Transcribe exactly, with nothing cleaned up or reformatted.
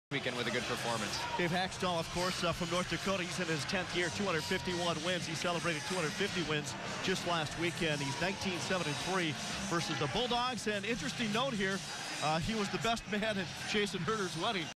weekend with a good performance. Dave Hackstall, of course, uh, from North Dakota. He's in his tenth year, two hundred fifty-one wins. He celebrated two hundred fifty wins just last weekend. He's nineteen seven and three versus the Bulldogs. And interesting note here, uh, he was the best man at Jason Herder's wedding.